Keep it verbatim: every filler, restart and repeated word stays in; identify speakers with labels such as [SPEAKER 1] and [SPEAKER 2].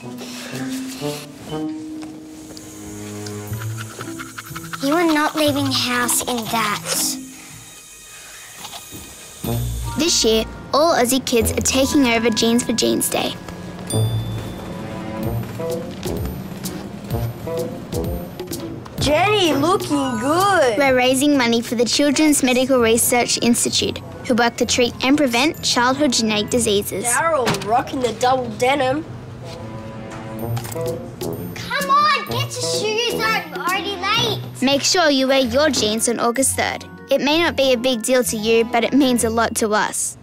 [SPEAKER 1] You are not leaving the house in that.
[SPEAKER 2] This year, all Aussie kids are taking over Jeans for Jeans Day.
[SPEAKER 3] Jenny, looking good.
[SPEAKER 2] We're raising money for the Children's Medical Research Institute, who work to treat and prevent childhood genetic diseases.
[SPEAKER 3] Daryl, rocking the double denim.
[SPEAKER 1] Come on, get your shoes on. We're already late.
[SPEAKER 2] Make sure you wear your jeans on August third. It may not be a big deal to you, but it means a lot to us.